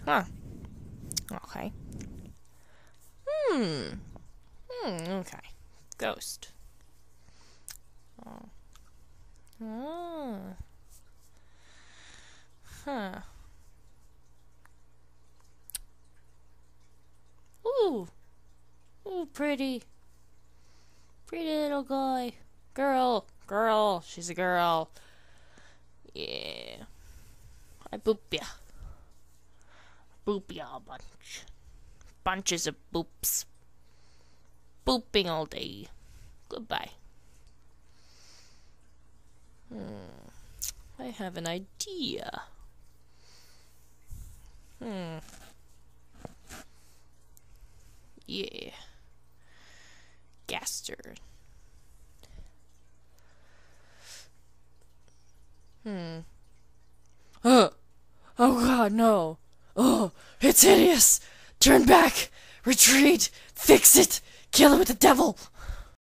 Huh. Okay. Okay. Ghost. Oh. Oh. Huh. Ooh. Ooh, pretty. Pretty little guy. Girl. Girl. She's a girl. Yeah. I boop ya. Boop ya a bunch. Bunches of boops. Booping all day. Goodbye. I have an idea. Yeah. Gaster. Oh god, no. Oh, it's hideous. Turn back. Retreat. Fix it. Kill it with the devil.